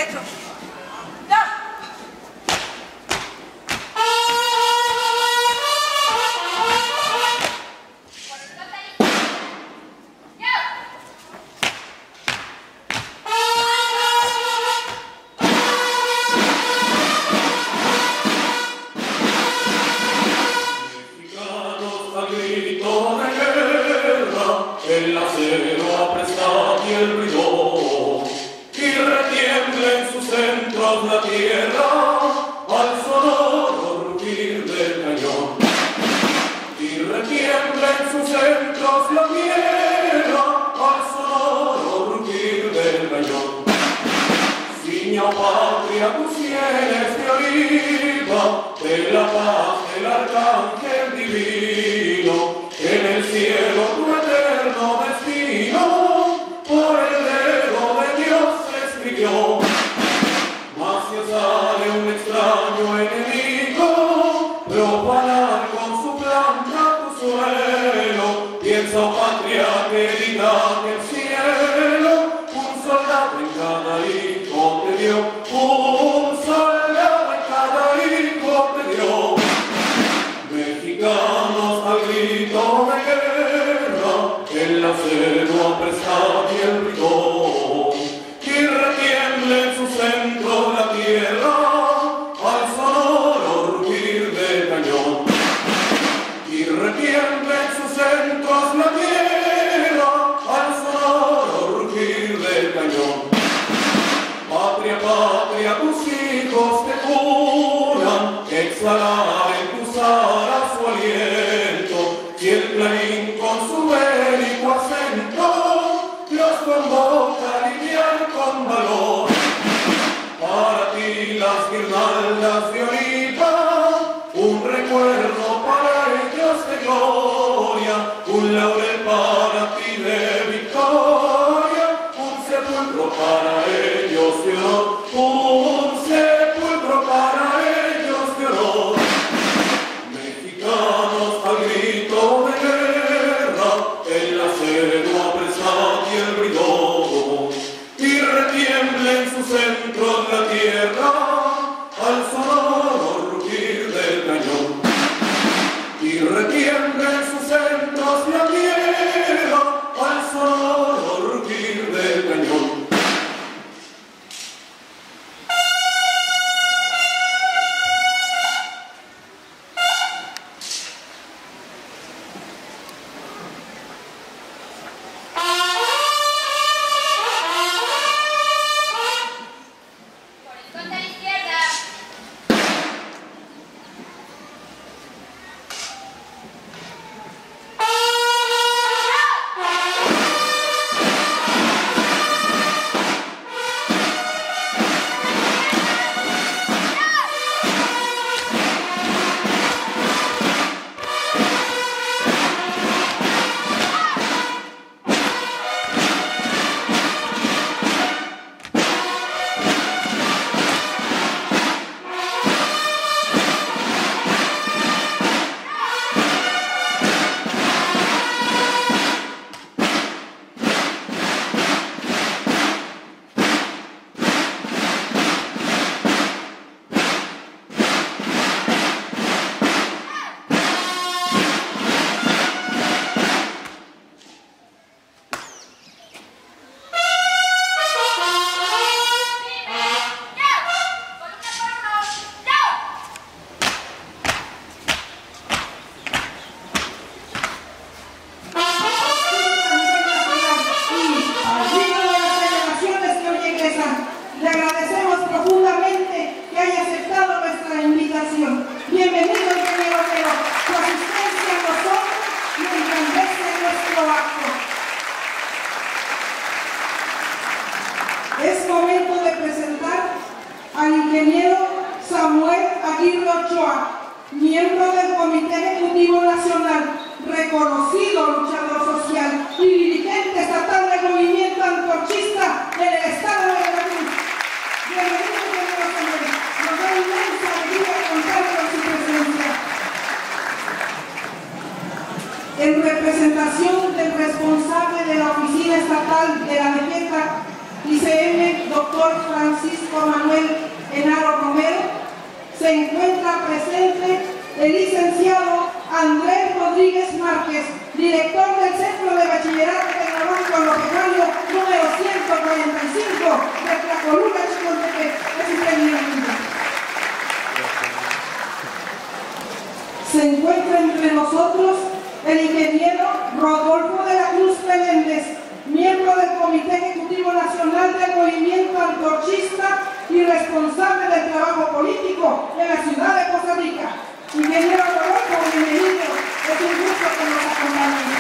derecho. ¡Ya! El acero apresta y el ruido, y retiembla en sus centros la tierra al sonoro rugir del cañón. Y retiembla en sus centros la tierra al sonoro rugir del cañón. Ciña, oh patria, tus sienes de oliva, de la paz del arcángel divino, en el cielo tu eterno destino, por el dedo de Dios se escribió. Mas si sale un extraño enemigo, profanar con su planta tu suelo, piensa, oh patria querida, que el cielo un soldado en cada hijo te dio, un soldado en cada hijo te dio. Mexicanos al grito de guerra, el acero apresta y el ruido, y retiembla en su centro la tierra al sonoro rugir del cañón. Y retiembla en sus centros la tierra al sonoro rugir del cañón. Patria, patria, tus hijos te juran exhalar en tus alas su aliento, y el clarín con su bélico acento los convoca a lidiar con valor. Para ti las guirnaldas de oliva, un recuerdo para ellos de gloria, un laurel para ti de victoria, un sepulcro para ellos de honor, un sepulcro para ellos de honor. Mexicanos al grito de guerra, el acero apresta y el ruido, y retiembla en su centro la tierra al sonoro rugir del cañón. Y retiembla en sus centros la tierra al sonoro rugir del cañón. Es momento de presentar al ingeniero Samuel Aguirre Ochoa, miembro del Comité Ejecutivo Nacional, reconocido luchador social y dirigente estatal del movimiento antorchista en el estado de Veracruz. Bienvenido, ingeniero Samuel. Nos da inmensa alegría contar con su presencia. En representación del responsable de la Oficina Estatal de la Defensa ICM, doctor Francisco Manuel Henaro Romero. Se encuentra presente el licenciado Andrés Rodríguez Márquez, director del Centro de Bachillerato Tecnológico Agropecuario número 145 de Tlacolula, Chicontepec. Se encuentra entre nosotros el ingeniero Rodolfo de la Cruz Meléndez, miembro del Comité Ejecutivo Nacional del Movimiento Antorchista y responsable del trabajo político en la ciudad de Poza Rica. Ingeniero Rodolfo, bienvenido. Es un gusto que nos acompañe.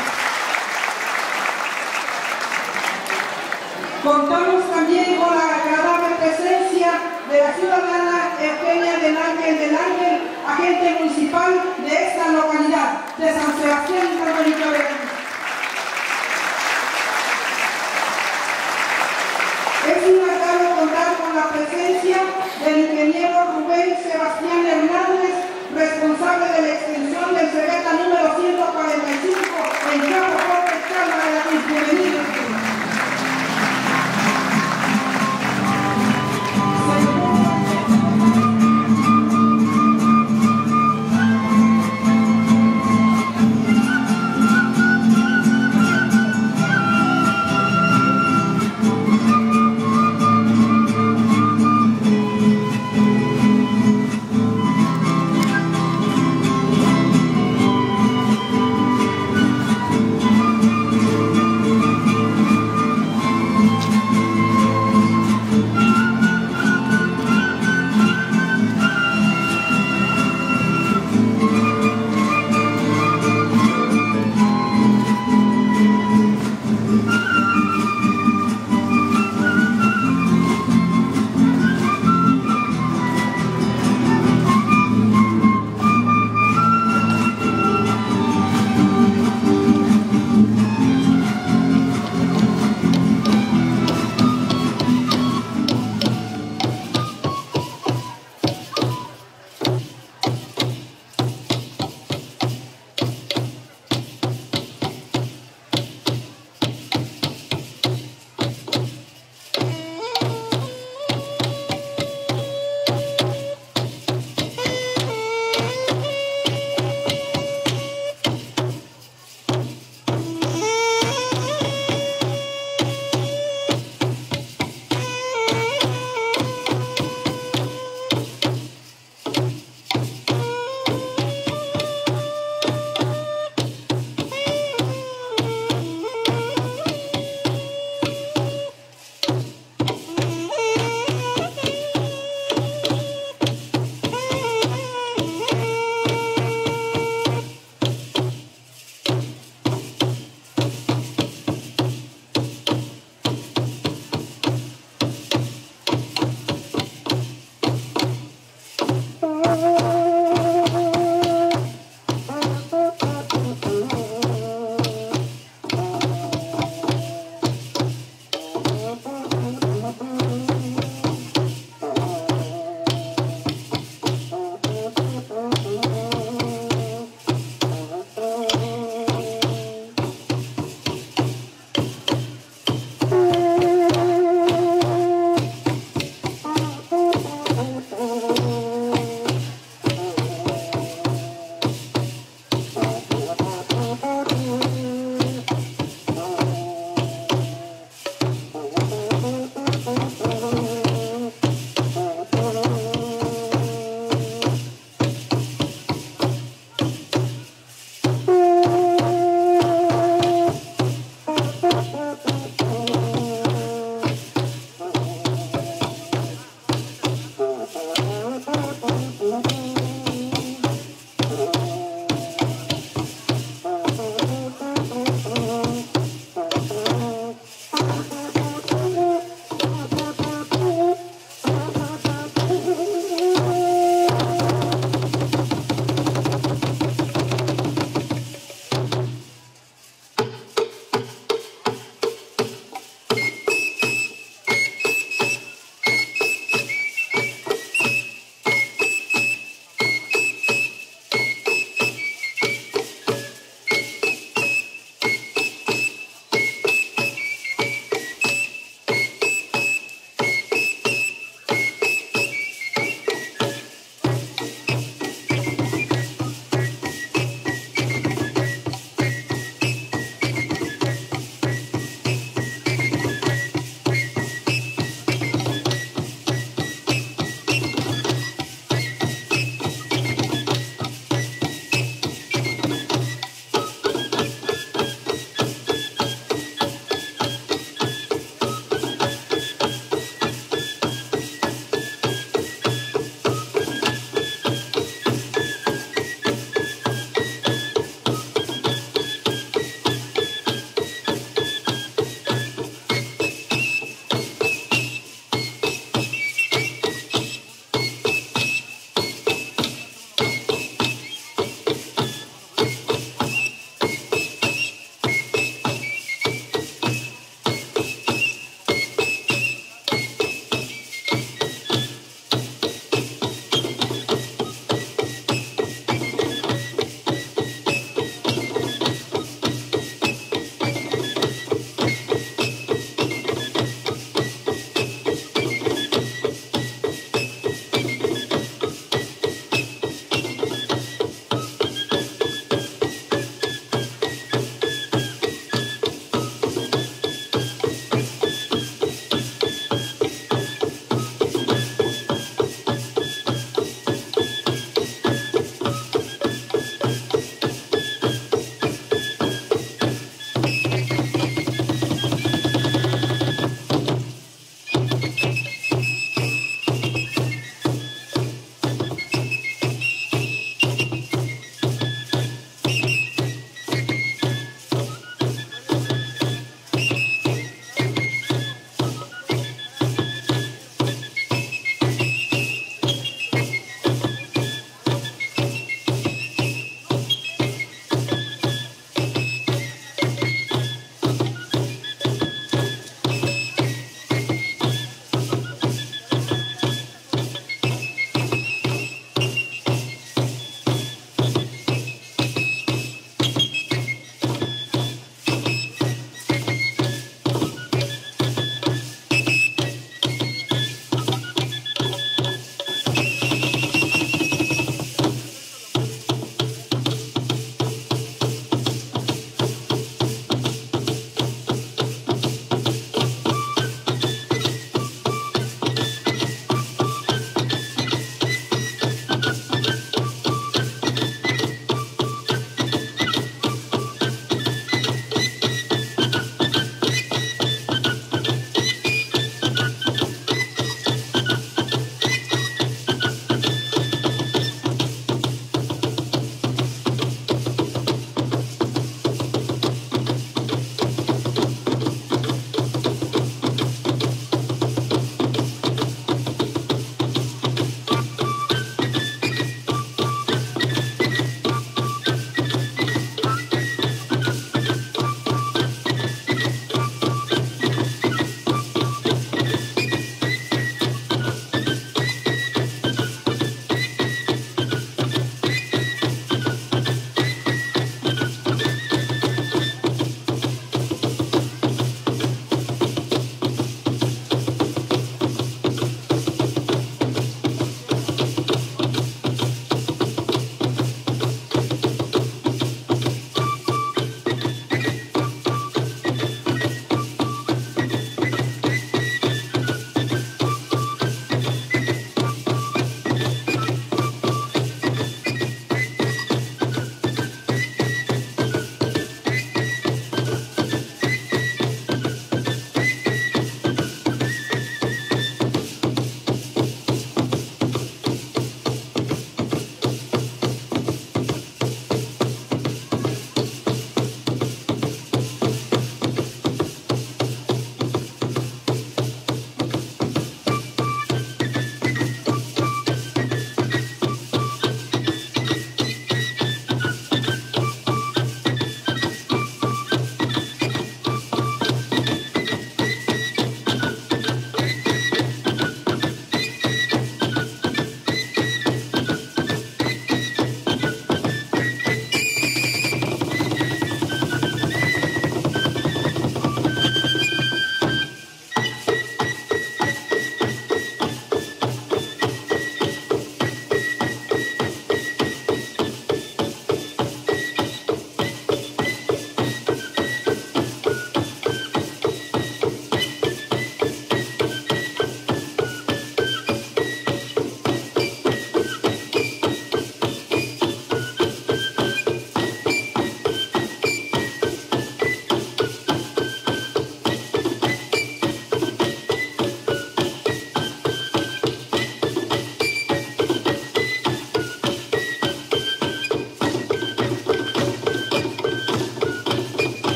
Contamos también con la agradable presencia de la ciudadana Eugenia del Ángel, agente municipal de esta localidad, de San Sebastián y San Benito de Veracruz. Es un agrado contar con la presencia del ingeniero Rubén Sebastián Hernández, responsable de la extensión del CEBETA número 145 en Campo Corte, Calma de la Cruz. Bienvenido.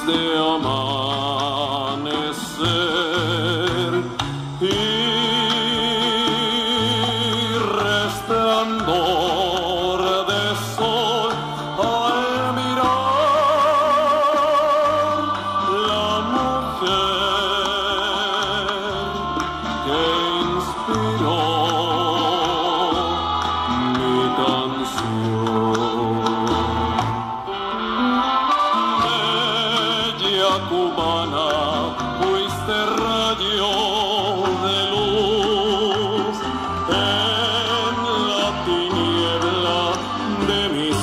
de amanecer y resplandor de sol al mirar la mujer que inspiró mi canción. Bella cubana, fuiste rayo de luz en la tiniebla de mis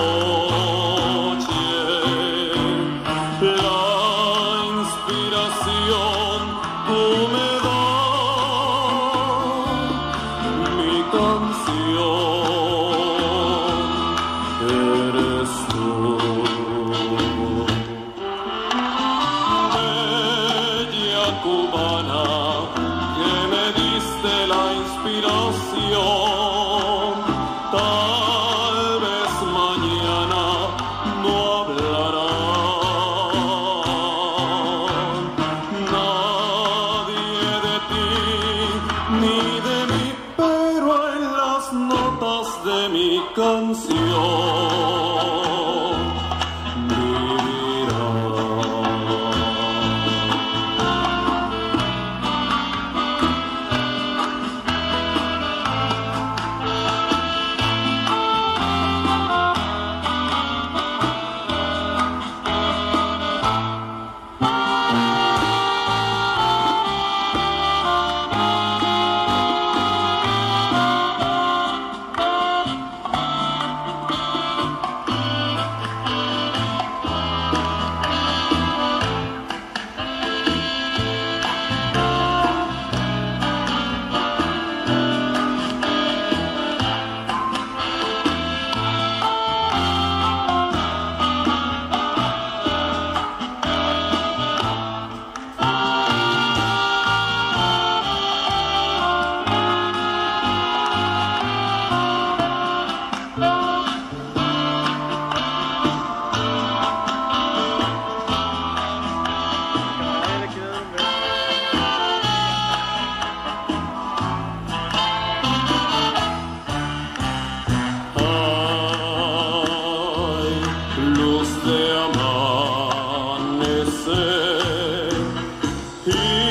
noches. La inspiración tú me das, mi canción eres tú. Bella cubana, que me diste la inspiración, tal vez mañana no hablarán nadie de ti ni de mí, pero en las notas de mi canción vivirán. Luz de amanecer y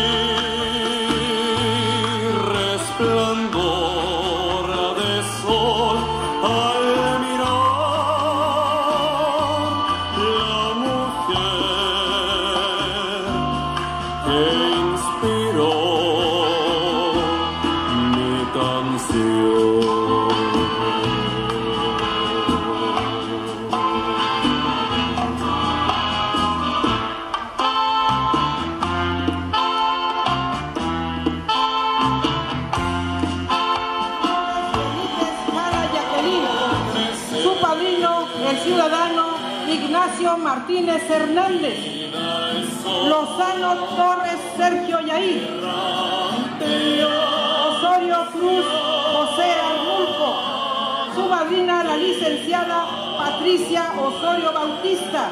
resplandor de sol al mirar la mujer que inspiró mi canción. El ciudadano Ignacio Martínez Hernández, Lozano Torres Sergio Yair, Osorio Cruz José Arnulfo, su madrina la licenciada Patricia Osorio Bautista,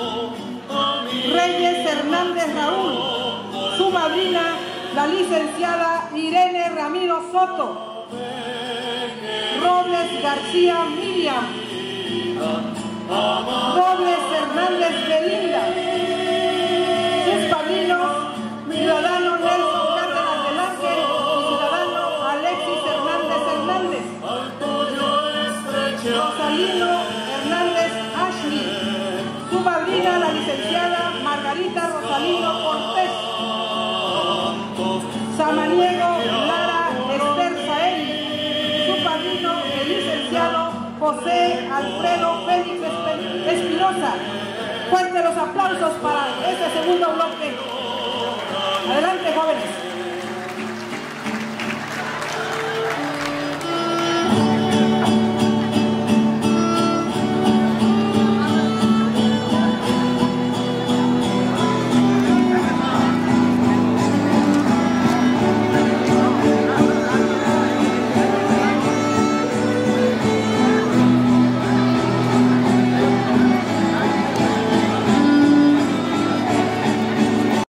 Reyes Hernández Raúl, su madrina la licenciada Irene Ramiro Soto, Robles García Miriam, Robles Hernández Belinda, sus padrinos, ciudadano Nelson Cárdenas del Ángel y ciudadano Alexis Hernández Hernández, Rosalino Hernández Ashley, su madrina la licenciada Margarita Rosalino Cortés, Samaniego Lara Esther Saeli, su padrino el licenciado José Alfredo Félix Espinosa. Fuerte los aplausos para este segundo bloque. Adelante, jóvenes.